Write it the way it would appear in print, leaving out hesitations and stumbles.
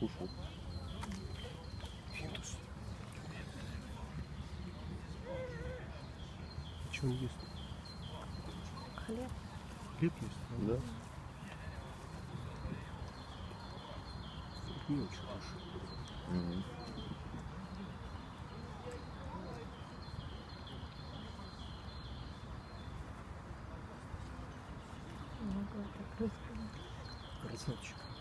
покушал. Финтус. Что он ест? Хлеб. Хлеб ест? Да. Не очень хорошо. Угу. Много так русского. Красавчик.